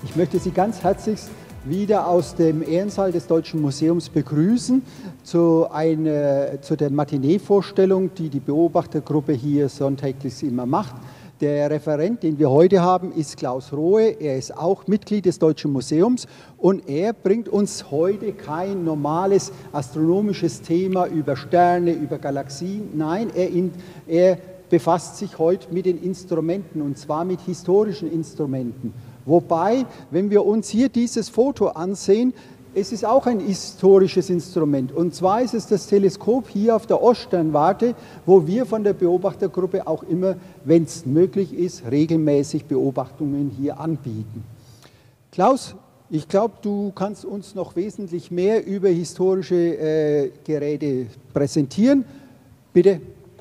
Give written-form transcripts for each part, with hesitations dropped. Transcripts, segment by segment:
Ich möchte Sie ganz herzlich wieder aus dem Ehrensaal des Deutschen Museums begrüßen zu der Matinee-Vorstellung, die die Beobachtergruppe hier sonntäglich immer macht. Der Referent, den wir heute haben, ist Klaus Rohe. Er ist auch Mitglied des Deutschen Museums und er bringt uns heute kein normales astronomisches Thema über Sterne, über Galaxien. Nein, er befasst sich heute mit den Instrumenten und zwar mit historischen Instrumenten. Wobei, wenn wir uns hier dieses Foto ansehen, es ist auch ein historisches Instrument. Und zwar ist es das Teleskop hier auf der Oststernwarte, wo wir von der Beobachtergruppe auch immer, wenn es möglich ist, regelmäßig Beobachtungen hier anbieten. Klaus, ich glaube, du kannst uns noch wesentlich mehr über historische Geräte präsentieren. Bitte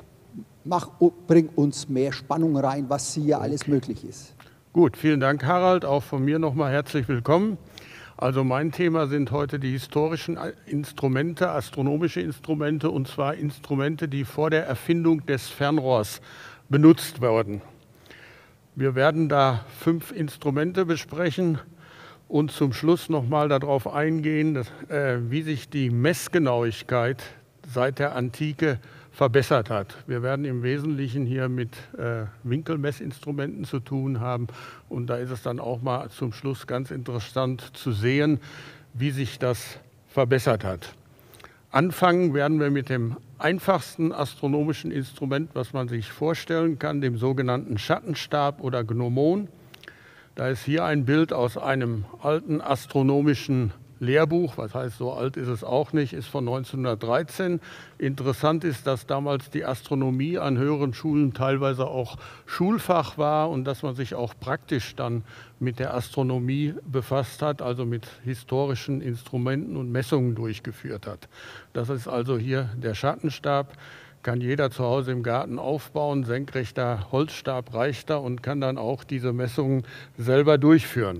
bring uns mehr Spannung rein, was hier alles möglich ist. Gut, vielen Dank, Harald. Auch von mir nochmal herzlich willkommen. Also mein Thema sind heute die historischen Instrumente, astronomische Instrumente, und zwar Instrumente, die vor der Erfindung des Fernrohrs benutzt wurden. Wir werden da 5 Instrumente besprechen und zum Schluss nochmal darauf eingehen, wie sich die Messgenauigkeit seit der Antike verbessert hat. Wir werden im Wesentlichen hier mit Winkelmessinstrumenten zu tun haben und da ist es dann auch mal zum Schluss ganz interessant zu sehen, wie sich das verbessert hat. Anfangen werden wir mit dem einfachsten astronomischen Instrument, was man sich vorstellen kann, dem sogenannten Schattenstab oder Gnomon. Da ist hier ein Bild aus einem alten astronomischen Lehrbuch, was heißt, so alt ist es auch nicht, ist von 1913. Interessant ist, dass damals die Astronomie an höheren Schulen teilweise auch Schulfach war und dass man sich auch praktisch dann mit der Astronomie befasst hat, also mit historischen Instrumenten und Messungen durchgeführt hat. Das ist also hier der Schattenstab, kann jeder zu Hause im Garten aufbauen, senkrechter Holzstab reicht da und kann dann auch diese Messungen selber durchführen.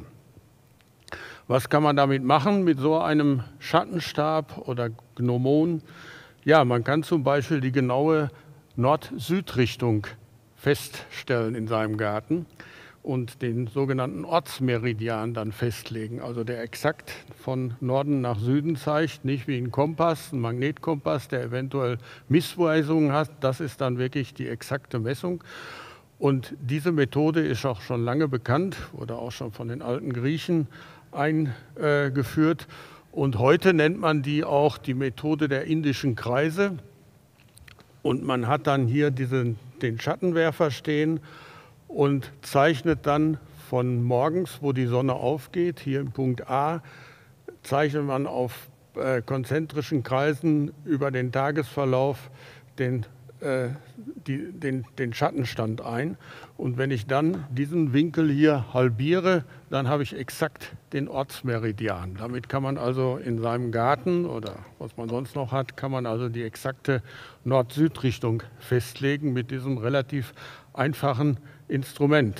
Was kann man damit machen, mit so einem Schattenstab oder Gnomon? Ja, man kann zum Beispiel die genaue Nord-Süd-Richtung feststellen in seinem Garten und den sogenannten Ortsmeridian dann festlegen, also der exakt von Norden nach Süden zeigt, nicht wie ein Kompass, ein Magnetkompass, der eventuell Missweisungen hat. Das ist dann wirklich die exakte Messung. Und diese Methode ist auch schon lange bekannt, wurde auch schon von den alten Griechen eingeführt und heute nennt man die auch die Methode der indischen Kreise und man hat dann hier den Schattenwerfer stehen und zeichnet dann von morgens, wo die Sonne aufgeht, hier im Punkt A, zeichnet man auf konzentrischen Kreisen über den Tagesverlauf den Schattenstand ein. Und wenn ich dann diesen Winkel hier halbiere, dann habe ich exakt den Ortsmeridian. Damit kann man also in seinem Garten oder was man sonst noch hat, kann man also die exakte Nord-Süd-Richtung festlegen mit diesem relativ einfachen Instrument.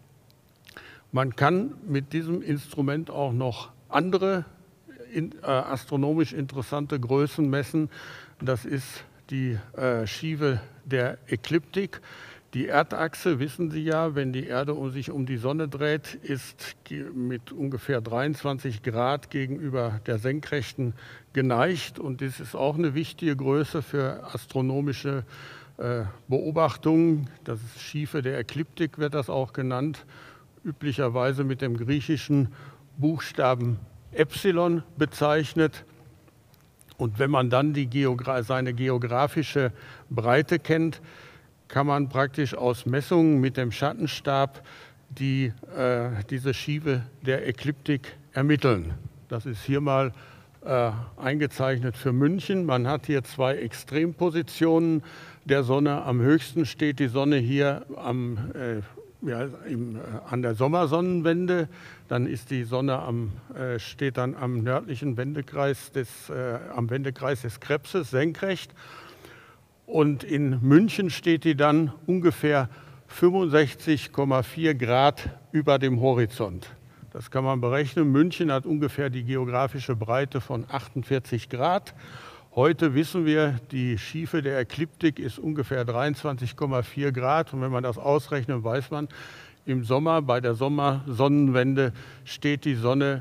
Man kann mit diesem Instrument auch noch andere astronomisch interessante Größen messen. Das ist die Schiefe der Ekliptik. Die Erdachse, wissen Sie ja, wenn die Erde sich um die Sonne dreht, ist mit ungefähr 23 Grad gegenüber der Senkrechten geneigt. Und das ist auch eine wichtige Größe für astronomische Beobachtungen. Das ist Schiefe der Ekliptik, wird das auch genannt, üblicherweise mit dem griechischen Buchstaben Epsilon bezeichnet. Und wenn man dann seine geografische Breite kennt, kann man praktisch aus Messungen mit dem Schattenstab diese Schiefe der Ekliptik ermitteln. Das ist hier mal eingezeichnet für München. Man hat hier 2 Extrempositionen der Sonne. Am höchsten steht die Sonne hier an der Sommersonnenwende. Dann ist die Sonne steht dann am nördlichen Wendekreis am Wendekreis des Krebses senkrecht. Und in München steht die dann ungefähr 65,4 Grad über dem Horizont. Das kann man berechnen. München hat ungefähr die geografische Breite von 48 Grad. Heute wissen wir, die Schiefe der Ekliptik ist ungefähr 23,4 Grad. Und wenn man das ausrechnet, weiß man, im Sommer, bei der Sommersonnenwende, steht die Sonne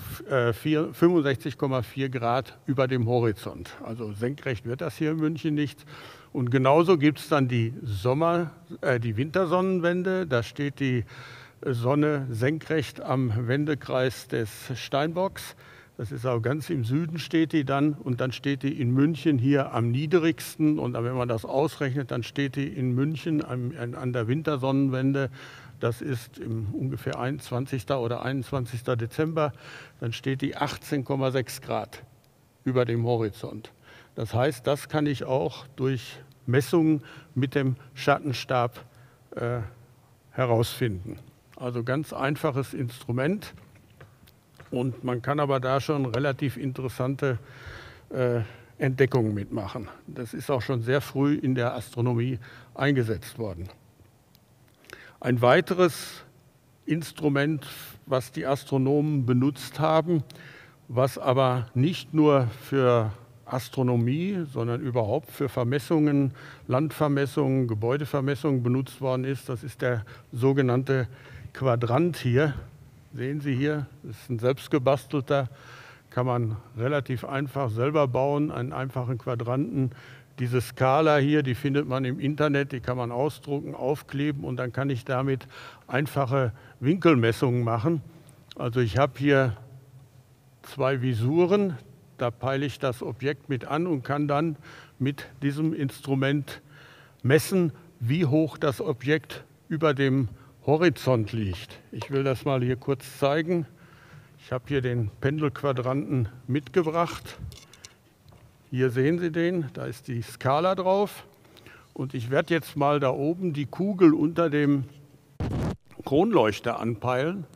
65,4 Grad über dem Horizont. Also senkrecht wird das hier in München nicht. Und genauso gibt es dann die Wintersonnenwende. Da steht die Sonne senkrecht am Wendekreis des Steinbocks. Das ist auch ganz im Süden steht die dann. Und dann steht die in München hier am niedrigsten. Und wenn man das ausrechnet, dann steht die in München an der Wintersonnenwende. Das ist im ungefähr 20. oder 21. Dezember. Dann steht die 18,6 Grad über dem Horizont. Das heißt, das kann ich auch durch Messungen mit dem Schattenstab herausfinden. Also ganz einfaches Instrument. Und man kann aber da schon relativ interessante Entdeckungen mitmachen. Das ist auch schon sehr früh in der Astronomie eingesetzt worden. Ein weiteres Instrument, was die Astronomen benutzt haben, was aber nicht nur für Astronomie, sondern überhaupt für Vermessungen, Landvermessungen, Gebäudevermessungen benutzt worden ist, das ist der sogenannte Quadrant hier. Sehen Sie hier, das ist ein selbstgebastelter, kann man relativ einfach selber bauen, einen einfachen Quadranten. Diese Skala hier, die findet man im Internet, die kann man ausdrucken, aufkleben und dann kann ich damit einfache Winkelmessungen machen. Also ich habe hier 2 Visuren, da peile ich das Objekt mit an und kann dann mit diesem Instrument messen, wie hoch das Objekt über dem Horizont liegt. Ich will das mal hier kurz zeigen. Ich habe hier den Pendelquadranten mitgebracht. Hier sehen Sie den, da ist die Skala drauf. Und ich werde jetzt mal da oben die Kugel unter dem Kronleuchter anpeilen.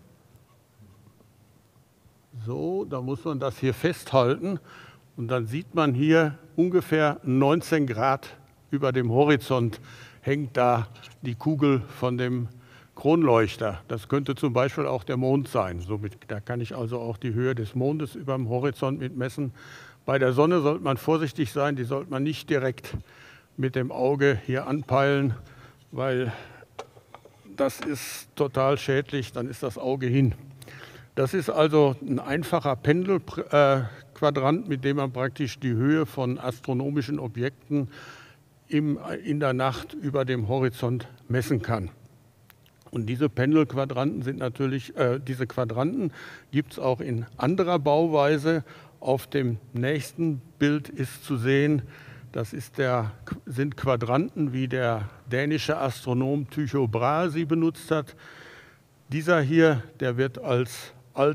So, da muss man das hier festhalten. Und dann sieht man hier ungefähr 19 Grad über dem Horizont hängt da die Kugel von dem Kronleuchter. Das könnte zum Beispiel auch der Mond sein. Da kann ich also auch die Höhe des Mondes über dem Horizont mitmessen. Bei der Sonne sollte man vorsichtig sein, die sollte man nicht direkt mit dem Auge hier anpeilen, weil das ist total schädlich, dann ist das Auge hin. Das ist also ein einfacher Pendelquadrant, mit dem man praktisch die Höhe von astronomischen Objekten in der Nacht über dem Horizont messen kann. Und diese Pendelquadranten sind natürlich, diese Quadranten gibt es auch in anderer Bauweise. Auf dem nächsten Bild ist zu sehen, das sind Quadranten, wie der dänische Astronom Tycho Brahe sie benutzt hat. Dieser hier, der wird als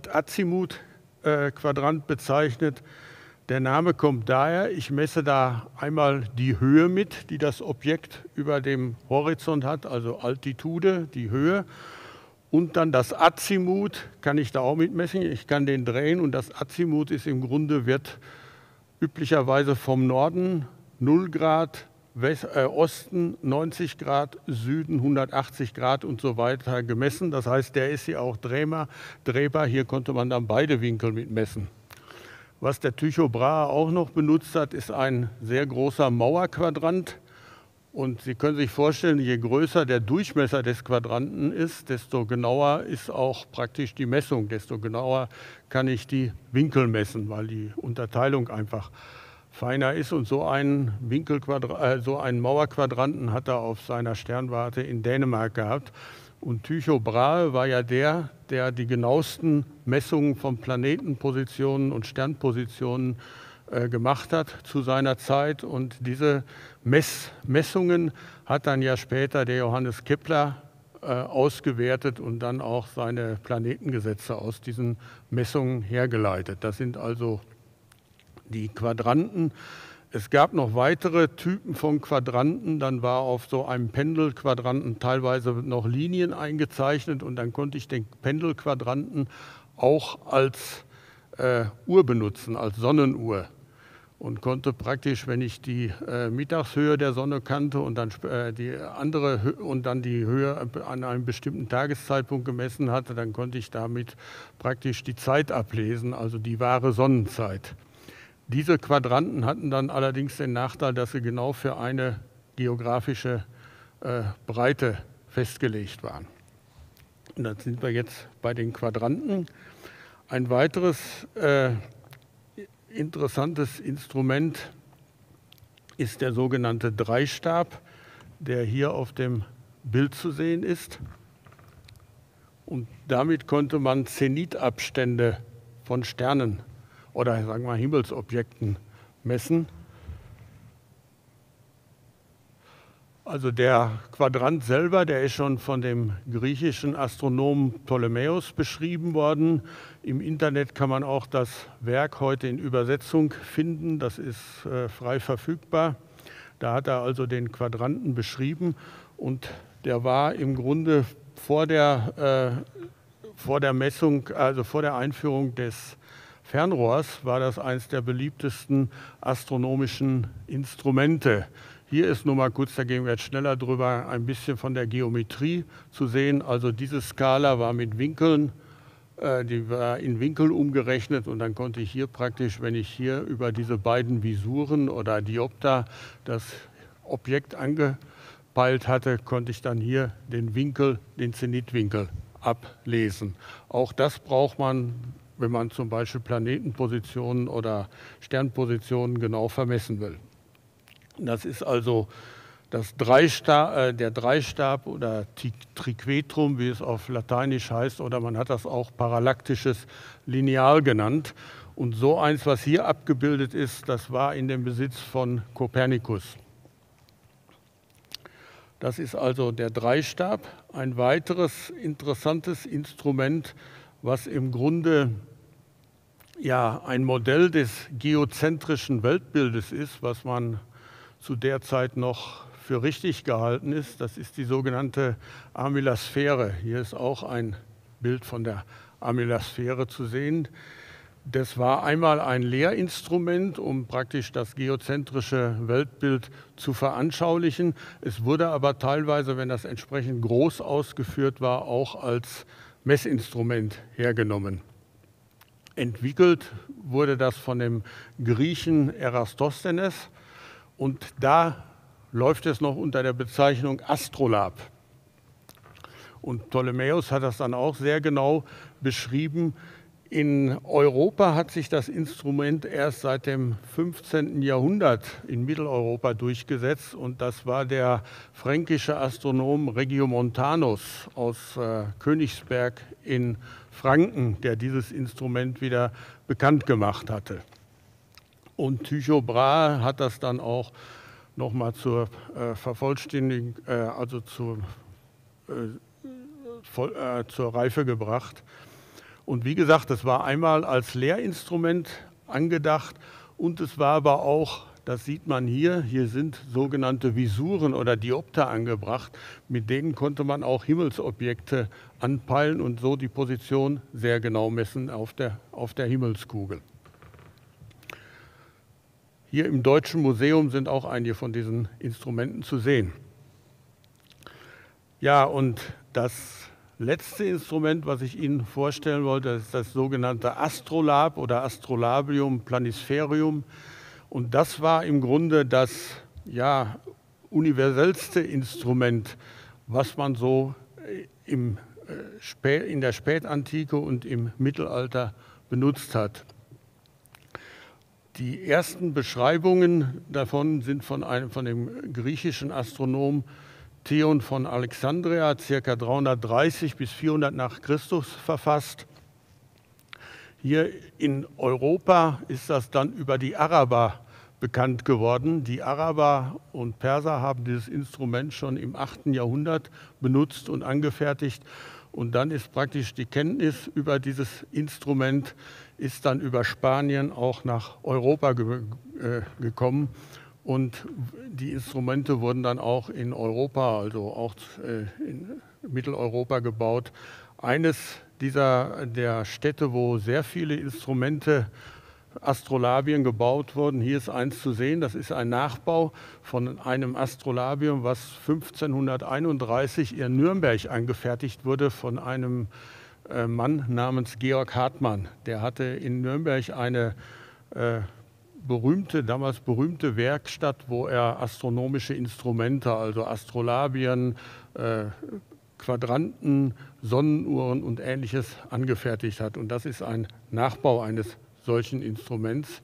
Alt-Azimut-Quadrant bezeichnet. Der Name kommt daher, ich messe da einmal die Höhe mit, die das Objekt über dem Horizont hat, also Altitude, die Höhe. Und dann das Azimut kann ich da auch mitmessen. Ich kann den drehen und das Azimut ist im Grunde, wird üblicherweise vom Norden 0 Grad, Osten 90 Grad, Süden 180 Grad und so weiter gemessen. Das heißt, der ist hier auch drehbar. Hier konnte man dann beide Winkel mitmessen. Was der Tycho Brahe auch noch benutzt hat, ist ein sehr großer Mauerquadrant. Und Sie können sich vorstellen, je größer der Durchmesser des Quadranten ist, desto genauer ist auch praktisch die Messung, desto genauer kann ich die Winkel messen, weil die Unterteilung einfach feiner ist. Und so einen Mauerquadranten hat er auf seiner Sternwarte in Dänemark gehabt. Und Tycho Brahe war ja der die genauesten Messungen von Planetenpositionen und Sternpositionen gemacht hat zu seiner Zeit. Und diese Messungen hat dann ja später der Johannes Kepler ausgewertet und dann auch seine Planetengesetze aus diesen Messungen hergeleitet. Das sind also die Quadranten. Es gab noch weitere Typen von Quadranten. Dann war auf so einem Pendelquadranten teilweise noch Linien eingezeichnet und dann konnte ich den Pendelquadranten auch als Uhr benutzen, als Sonnenuhr. Und konnte praktisch, wenn ich die Mittagshöhe der Sonne kannte und dann die Höhe an einem bestimmten Tageszeitpunkt gemessen hatte, dann konnte ich damit praktisch die Zeit ablesen, also die wahre Sonnenzeit. Diese Quadranten hatten dann allerdings den Nachteil, dass sie genau für eine geografische Breite festgelegt waren. Und dann sind wir jetzt bei den Quadranten. Ein weiteres interessantes Instrument ist der sogenannte Dreistab, der hier auf dem Bild zu sehen ist. Und damit konnte man Zenithapstände von Sternen oder sagen wir Himmelsobjekten messen. Also der Quadrant selber, der ist schon von dem griechischen Astronomen Ptolemäus beschrieben worden. Im Internet kann man auch das Werk heute in Übersetzung finden, das ist frei verfügbar. Da hat er also den Quadranten beschrieben und der war im Grunde vor der Messung, also vor der Einführung des Fernrohrs, war das eines der beliebtesten astronomischen Instrumente. Hier ist nur mal kurz, da gehen wir jetzt schneller drüber, ein bisschen von der Geometrie zu sehen. Also diese Skala war mit Winkeln, die war in Winkel umgerechnet und dann konnte ich hier praktisch, wenn ich hier über diese beiden Visuren oder Diopter das Objekt angepeilt hatte, konnte ich dann hier den Winkel, den Zenithwinkel ablesen. Auch das braucht man, wenn man zum Beispiel Planetenpositionen oder Sternpositionen genau vermessen will. Das ist also der Dreistab oder Triquetrum, wie es auf Lateinisch heißt, oder man hat das auch parallaktisches Lineal genannt. Und so eins, was hier abgebildet ist, das war in dem Besitz von Kopernikus. Das ist also der Dreistab. Ein weiteres interessantes Instrument, was im Grunde ja ein Modell des geozentrischen Weltbildes ist, was man zu der Zeit noch für richtig gehalten ist. Das ist die sogenannte Armillarsphäre. Hier ist auch ein Bild von der Armillarsphäre zu sehen. Das war einmal ein Lehrinstrument, um praktisch das geozentrische Weltbild zu veranschaulichen. Es wurde aber teilweise, wenn das entsprechend groß ausgeführt war, auch als Messinstrument hergenommen. Entwickelt wurde das von dem Griechen Eratosthenes und da läuft es noch unter der Bezeichnung Astrolabe. Und Ptolemäus hat das dann auch sehr genau beschrieben. In Europa hat sich das Instrument erst seit dem 15. Jahrhundert in Mitteleuropa durchgesetzt und das war der fränkische Astronom Regiomontanus aus Königsberg in Franken, der dieses Instrument wieder bekannt gemacht hatte. Und Tycho Brahe hat das dann auch nochmal zur Vervollständigung, also zur Reife gebracht. Und wie gesagt, es war einmal als Lehrinstrument angedacht und es war aber auch, das sieht man hier sind sogenannte Visuren oder Diopter angebracht, mit denen konnte man auch Himmelsobjekte anpeilen und so die Position sehr genau messen auf der Himmelskugel. Hier im Deutschen Museum sind auch einige von diesen Instrumenten zu sehen. Ja, und das letzte Instrument, was ich Ihnen vorstellen wollte, ist das sogenannte Astrolabe oder Astrolabium planispherium. Und das war im Grunde das universellste Instrument, was man so in der Spätantike und im Mittelalter benutzt hat. Die ersten Beschreibungen davon sind von dem griechischen Astronomen Theon von Alexandria, ca. 330 bis 400 nach Christus verfasst. Hier in Europa ist das dann über die Araber bekannt geworden. Die Araber und Perser haben dieses Instrument schon im 8. Jahrhundert benutzt und angefertigt. Und dann ist praktisch die Kenntnis über dieses Instrument ist dann über Spanien auch nach Europa gekommen. Und die Instrumente wurden dann auch in Europa, also auch in Mitteleuropa gebaut. Eines der Städte, wo sehr viele Instrumente, Astrolabien gebaut wurden, hier ist eins zu sehen, das ist ein Nachbau von einem Astrolabium, was 1531 in Nürnberg angefertigt wurde von einem Mann namens Georg Hartmann. Der hatte in Nürnberg eine damals berühmte Werkstatt, wo er astronomische Instrumente, also Astrolabien, Quadranten, Sonnenuhren und Ähnliches angefertigt hat. Und das ist ein Nachbau eines solchen Instruments.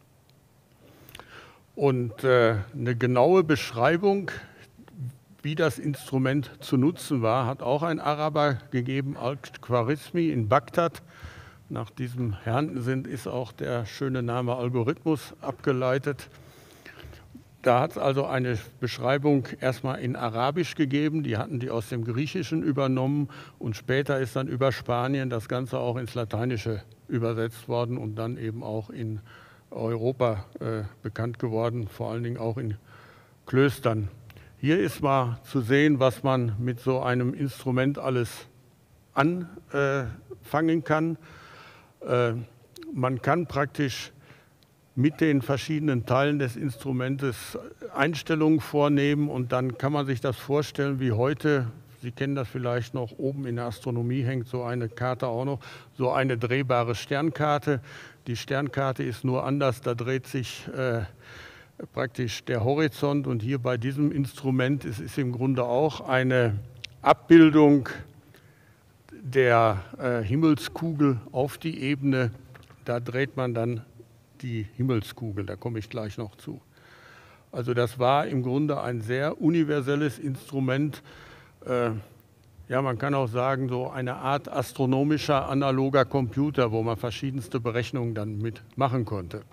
Und eine genaue Beschreibung, wie das Instrument zu nutzen war, hat auch ein Araber gegeben, Al-Khwarizmi in Bagdad. Nach diesem Herrn ist auch der schöne Name Algorithmus abgeleitet. Da hat es also eine Beschreibung erstmal in Arabisch gegeben, die hatten die aus dem Griechischen übernommen und später ist dann über Spanien das Ganze auch ins Lateinische übersetzt worden und dann eben auch in Europa bekannt geworden, vor allen Dingen auch in Klöstern. Hier ist mal zu sehen, was man mit so einem Instrument alles anfangen kann. Man kann praktisch mit den verschiedenen Teilen des Instrumentes Einstellungen vornehmen und dann kann man sich das vorstellen wie heute, Sie kennen das vielleicht noch, oben in der Astronomie hängt so eine Karte auch noch, so eine drehbare Sternkarte. Die Sternkarte ist nur anders, da dreht sich praktisch der Horizont und hier bei diesem Instrument ist im Grunde auch eine Abbildung der Himmelskugel auf die Ebene, da dreht man dann die Himmelskugel, da komme ich gleich noch zu. Also das war im Grunde ein sehr universelles Instrument, ja, man kann auch sagen, so eine Art astronomischer analoger Computer, wo man verschiedenste Berechnungen dann mitmachen konnte.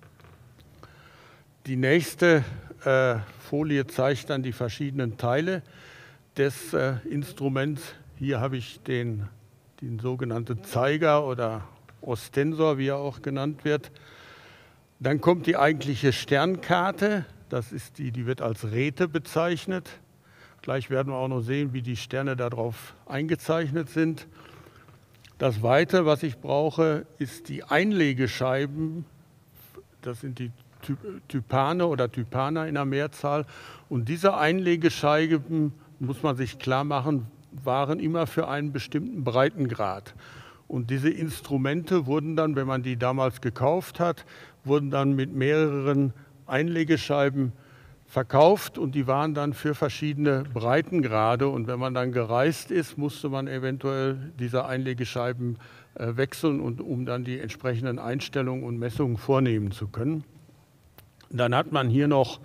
Die nächste Folie zeigt dann die verschiedenen Teile des Instruments. Hier habe ich den sogenannten Zeiger oder Ostensor, wie er auch genannt wird. Dann kommt die eigentliche Sternkarte, das ist die wird als Räte bezeichnet. Gleich werden wir auch noch sehen, wie die Sterne darauf eingezeichnet sind. Das Weitere, was ich brauche, ist die Einlegescheiben, das sind die Typane oder Typaner in der Mehrzahl. Und diese Einlegescheiben, muss man sich klar machen, waren immer für einen bestimmten Breitengrad. Und diese Instrumente wurden dann, wenn man die damals gekauft hat, wurden dann mit mehreren Einlegescheiben verkauft und die waren dann für verschiedene Breitengrade. Und wenn man dann gereist ist, musste man eventuell diese Einlegescheiben wechseln, um dann die entsprechenden Einstellungen und Messungen vornehmen zu können. Dann hat man hier noch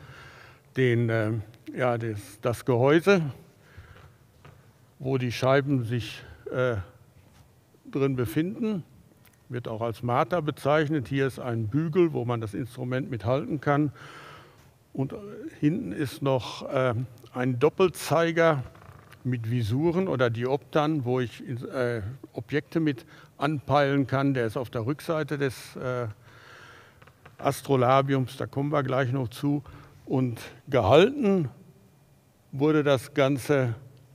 das Gehäuse, wo die Scheiben sich drin befinden, wird auch als Mater bezeichnet. Hier ist ein Bügel, wo man das Instrument mithalten kann. Und hinten ist noch ein Doppelzeiger mit Visuren oder Dioptern, wo ich Objekte mit anpeilen kann. Der ist auf der Rückseite des Astrolabiums, da kommen wir gleich noch zu. Und gehalten wurde das Ganze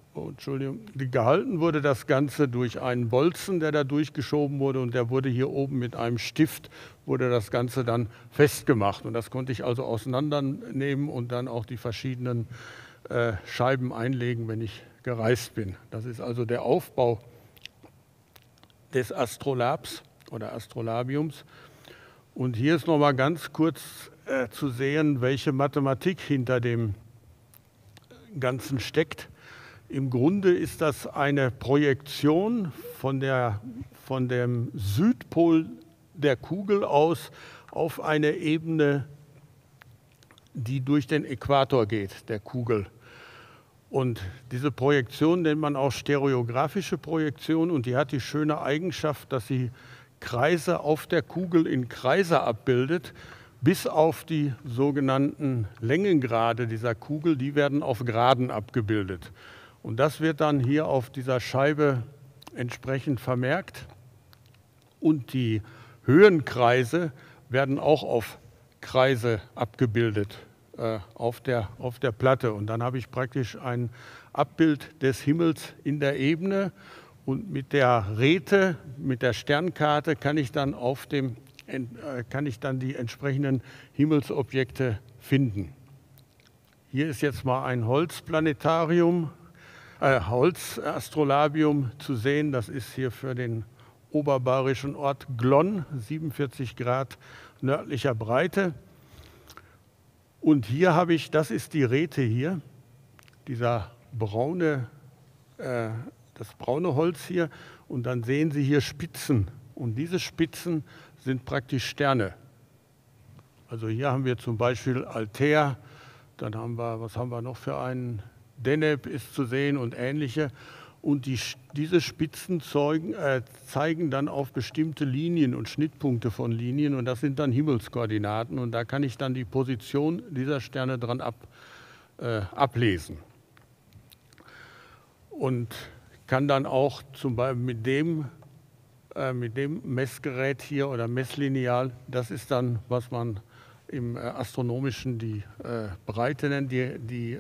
durch einen Bolzen, der da durchgeschoben wurde und der wurde hier oben mit einem Stift, wurde das Ganze dann festgemacht. Und das konnte ich also auseinandernehmen und dann auch die verschiedenen Scheiben einlegen, wenn ich gereist bin. Das ist also der Aufbau des Astrolabs oder Astrolabiums. Und hier ist noch mal ganz kurz zu sehen, welche Mathematik hinter dem Ganzen steckt. Im Grunde ist das eine Projektion von dem Südpol der Kugel aus auf eine Ebene, die durch den Äquator geht, der Kugel. Und diese Projektion nennt man auch stereografische Projektion und die hat die schöne Eigenschaft, dass sie Kreise auf der Kugel in Kreise abbildet, bis auf die sogenannten Längengrade dieser Kugel, die werden auf Graden abgebildet. Und das wird dann hier auf dieser Scheibe entsprechend vermerkt. Und die Höhenkreise werden auch auf Kreise abgebildet auf der Platte. Und dann habe ich praktisch ein Abbild des Himmels in der Ebene. Und mit der Räte, mit der Sternkarte kann ich dann die entsprechenden Himmelsobjekte finden. Hier ist jetzt mal ein Holzastrolabium zu sehen. Das ist hier für den oberbayerischen Ort Glonn, 47 Grad nördlicher Breite. Und hier habe ich, das ist die Räte hier, dieser braune das braune Holz hier und dann sehen Sie hier Spitzen. Und diese Spitzen sind praktisch Sterne. Also hier haben wir zum Beispiel Altair, dann haben wir, was haben wir noch für einen? Deneb ist zu sehen und ähnliche. Und diese Spitzen zeigen dann auf bestimmte Linien und Schnittpunkte von Linien und das sind dann Himmelskoordinaten und da kann ich dann die Position dieser Sterne dran ablesen. Und kann dann auch zum Beispiel mit dem Messgerät hier oder Messlineal, das ist dann, was man im Astronomischen die Breite nennt, die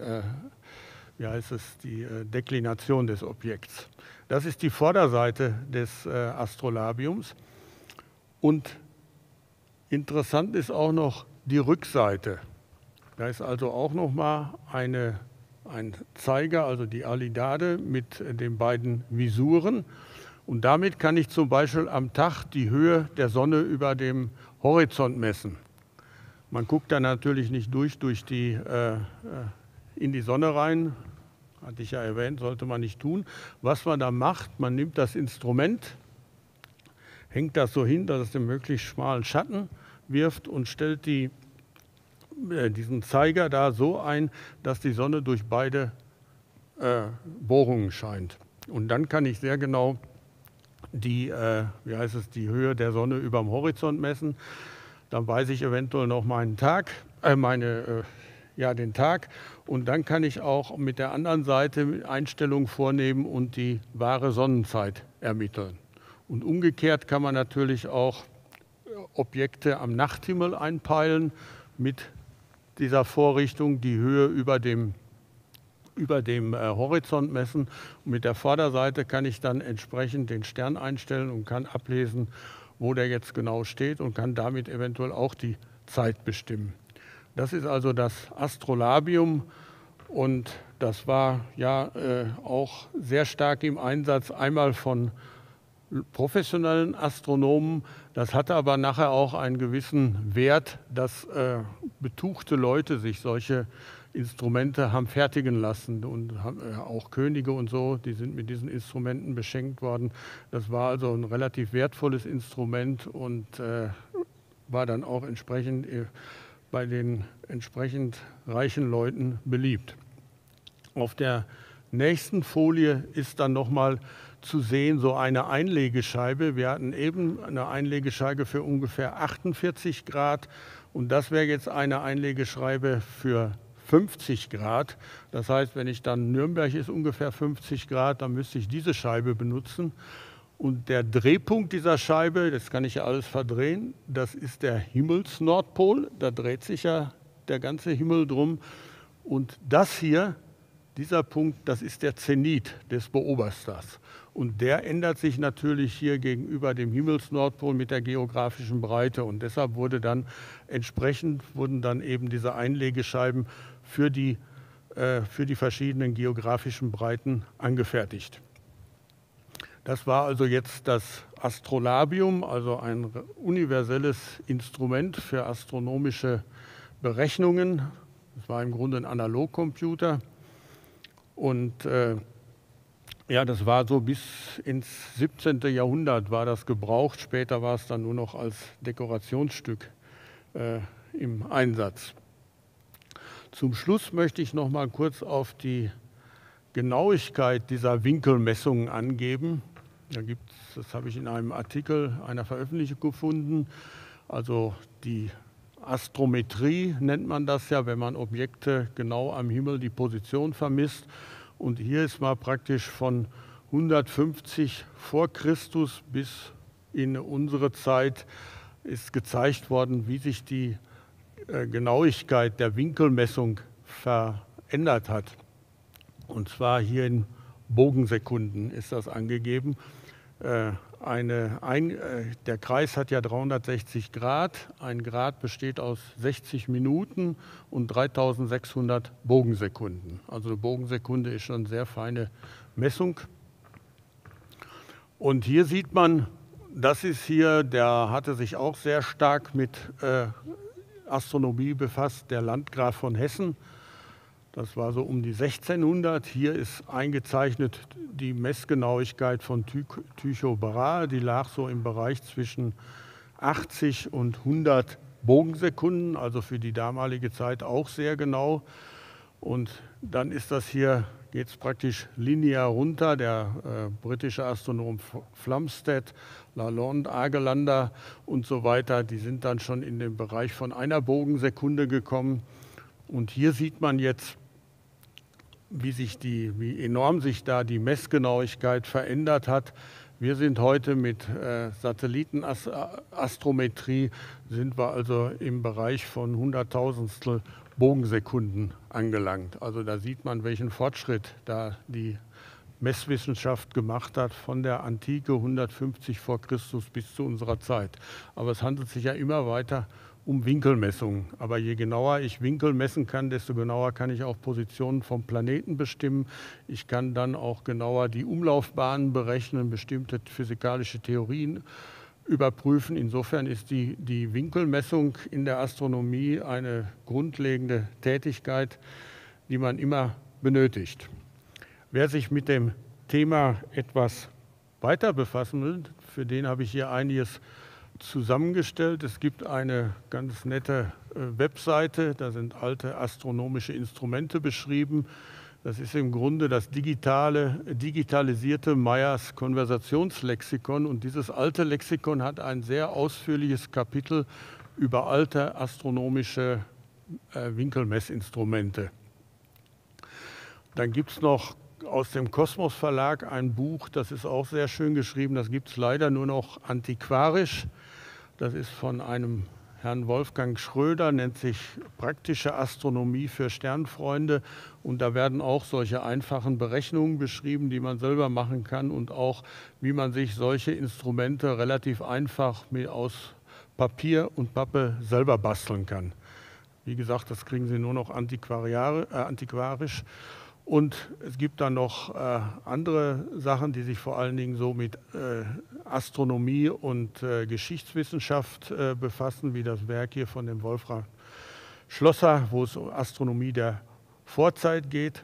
Deklination des Objekts. Das ist die Vorderseite des Astrolabiums. Und interessant ist auch noch die Rückseite. Da ist also auch nochmal ein Zeiger, also die Alidade mit den beiden Visuren. Und damit kann ich zum Beispiel am Tag die Höhe der Sonne über dem Horizont messen. Man guckt da natürlich nicht in die Sonne rein, hatte ich ja erwähnt, sollte man nicht tun. Was man da macht, man nimmt das Instrument, hängt das so hin, dass es den möglichst schmalen Schatten wirft und stellt diesen Zeiger da so ein, dass die Sonne durch beide Bohrungen scheint. Und dann kann ich sehr genau die Höhe der Sonne über dem Horizont messen. Dann weiß ich eventuell noch den Tag. Und dann kann ich auch mit der anderen Seite Einstellungen vornehmen und die wahre Sonnenzeit ermitteln. Und umgekehrt kann man natürlich auch Objekte am Nachthimmel einpeilen mit dieser Vorrichtung, die Höhe über dem Horizont messen. Und mit der Vorderseite kann ich dann entsprechend den Stern einstellen und kann ablesen, wo der jetzt genau steht und kann damit eventuell auch die Zeit bestimmen. Das ist also das Astrolabium und das war ja auch sehr stark im Einsatz, einmal von professionellen Astronomen. Das hatte aber nachher auch einen gewissen Wert, dass betuchte Leute sich solche Instrumente haben fertigen lassen und auch Könige und so, die sind mit diesen Instrumenten beschenkt worden. Das war also ein relativ wertvolles Instrument und war dann auch entsprechend bei den entsprechend reichen Leuten beliebt. Auf der nächsten Folie ist dann nochmal zu sehen so eine Einlegescheibe. Wir hatten eben eine Einlegescheibe für ungefähr 48 Grad und das wäre jetzt eine Einlegescheibe für 50 Grad. Das heißt, wenn ich dann Nürnberg ist ungefähr 50 Grad, dann müsste ich diese Scheibe benutzen. Und der Drehpunkt dieser Scheibe, das kann ich ja alles verdrehen, das ist der Himmelsnordpol. Da dreht sich ja der ganze Himmel drum. Und das hier, dieser Punkt, das ist der Zenit des Beobachters. Und der ändert sich natürlich hier gegenüber dem Himmelsnordpol mit der geografischen Breite. Und deshalb wurden dann eben diese Einlegescheiben für die verschiedenen geografischen Breiten angefertigt. Das war also jetzt das Astrolabium, also ein universelles Instrument für astronomische Berechnungen. Das war im Grunde ein Analogcomputer. Und das war so bis ins 17. Jahrhundert war das gebraucht. Später war es dann nur noch als Dekorationsstück im Einsatz. Zum Schluss möchte ich noch mal kurz auf die Genauigkeit dieser Winkelmessungen angeben. Das habe ich in einem Artikel einer Veröffentlichung gefunden. Also die Astrometrie nennt man das ja, wenn man Objekte genau am Himmel die Position vermisst. Und hier ist mal praktisch von 150 vor Christus bis in unsere Zeit ist gezeigt worden, wie sich die Genauigkeit der Winkelmessung verändert hat. Und zwar hier in Bogensekunden ist das angegeben. Der Kreis hat ja 360 Grad. Ein Grad besteht aus 60 Minuten und 3600 Bogensekunden. Also eine Bogensekunde ist schon eine sehr feine Messung. Und hier sieht man, das ist hier, der hatte sich auch sehr stark mit Astronomie befasst, der Landgraf von Hessen. Das war so um die 1600. Hier ist eingezeichnet die Messgenauigkeit von Tycho Brahe. Die lag so im Bereich zwischen 80 und 100 Bogensekunden, also für die damalige Zeit auch sehr genau. Und dann ist das hier, geht es praktisch linear runter. Der britische Astronom Flamsteed, Lalande, Argelander und so weiter, die sind dann schon in den Bereich von einer Bogensekunde gekommen. Und hier sieht man jetzt, wie enorm sich da die Messgenauigkeit verändert hat. Wir sind heute mit Satellitenastrometrie, sind wir also im Bereich von Hunderttausendstel Bogensekunden angelangt. Also da sieht man, welchen Fortschritt da die Messwissenschaft gemacht hat, von der Antike 150 vor Christus bis zu unserer Zeit. Aber es handelt sich ja immer weiter um Winkelmessungen. Aber je genauer ich Winkel messen kann, desto genauer kann ich auch Positionen vom Planeten bestimmen. Ich kann dann auch genauer die Umlaufbahnen berechnen, bestimmte physikalische Theorien überprüfen. Insofern ist die Winkelmessung in der Astronomie eine grundlegende Tätigkeit, die man immer benötigt. Wer sich mit dem Thema etwas weiter befassen will, für den habe ich hier einiges zusammengestellt. Es gibt eine ganz nette Webseite, da sind alte astronomische Instrumente beschrieben. Das ist im Grunde das digitalisierte Meyers Konversationslexikon. Und dieses alte Lexikon hat ein sehr ausführliches Kapitel über alte astronomische Winkelmessinstrumente. Dann gibt es noch aus dem Kosmos Verlag ein Buch, das ist auch sehr schön geschrieben, das gibt es leider nur noch antiquarisch. Das ist von einem Herrn Wolfgang Schröder, nennt sich Praktische Astronomie für Sternfreunde. Und da werden auch solche einfachen Berechnungen beschrieben, die man selber machen kann und auch, wie man sich solche Instrumente relativ einfach aus Papier und Pappe selber basteln kann. Wie gesagt, das kriegen Sie nur noch antiquarisch. Und es gibt dann noch andere Sachen, die sich vor allen Dingen so mit Astronomie und Geschichtswissenschaft befassen, wie das Werk hier von dem Wolfram Schlosser, wo es um Astronomie der Vorzeit geht.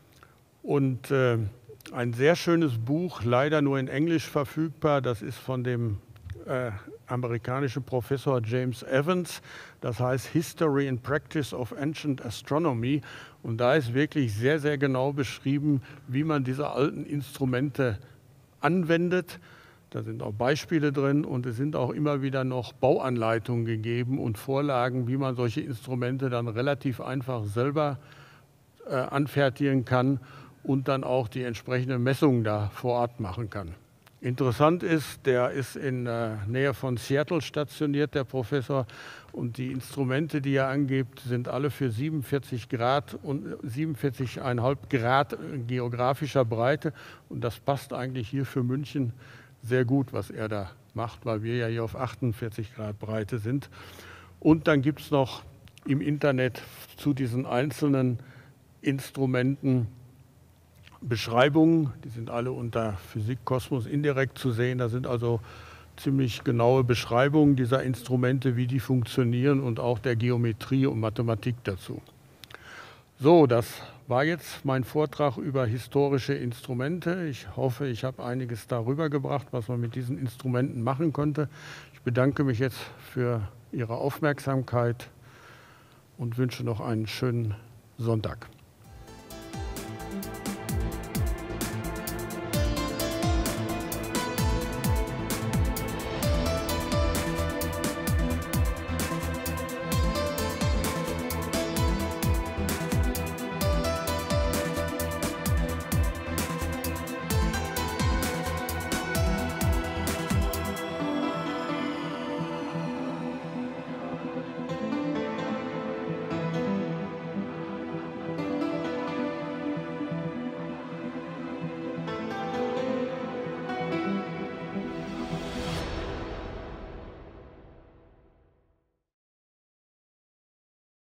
Und ein sehr schönes Buch, leider nur in Englisch verfügbar, das ist von dem amerikanischen Professor James Evans, das heißt History and Practice of Ancient Astronomy. Und da ist wirklich sehr, sehr genau beschrieben, wie man diese alten Instrumente anwendet. Da sind auch Beispiele drin und es sind auch immer wieder noch Bauanleitungen gegeben und Vorlagen, wie man solche Instrumente dann relativ einfach selber anfertigen kann und dann auch die entsprechenden Messungen da vor Ort machen kann. Interessant ist, der ist in der Nähe von Seattle stationiert, der Professor, und die Instrumente, die er angibt, sind alle für 47 Grad und 47,5 Grad geografischer Breite. Und das passt eigentlich hier für München sehr gut, was er da macht, weil wir ja hier auf 48 Grad Breite sind. Und dann gibt es noch im Internet zu diesen einzelnen Instrumenten Beschreibungen, die sind alle unter Physik Kosmos indirekt zu sehen. Da sind also ziemlich genaue Beschreibungen dieser Instrumente, wie die funktionieren und auch der Geometrie und Mathematik dazu. So, das war jetzt mein Vortrag über historische Instrumente. Ich hoffe, ich habe einiges darüber gebracht, was man mit diesen Instrumenten machen konnte. Ich bedanke mich jetzt für Ihre Aufmerksamkeit und wünsche noch einen schönen Sonntag.